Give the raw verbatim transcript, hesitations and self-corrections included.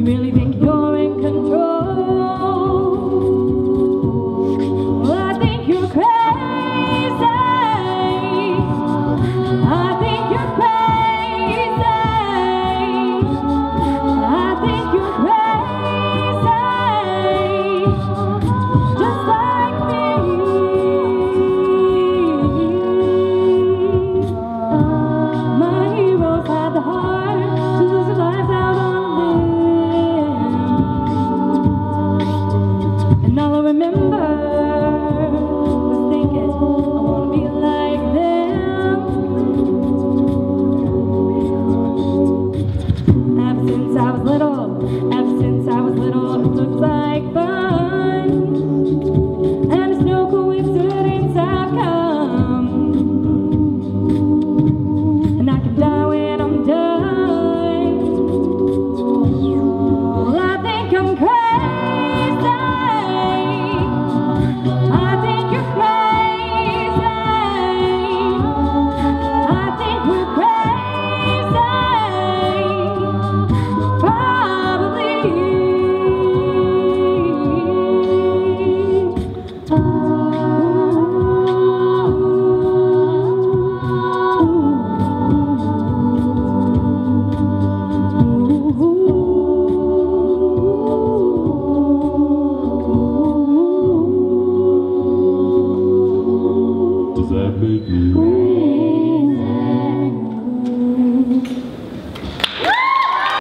really think you're in control. Well, I think you're crazy. I think you're crazy. I think you're crazy. Just like me. My heroes had the heart to lose their lives out on a limb. And all I remember was thinking, I wanna be like them. Ever since I was little, ever since I was little, it looked like fun. And it's no coincidence I've come. And I can die when I'm done. Well, I think I'm crazy. I think you're crazy. I think we're crazy. Probably. Does that make you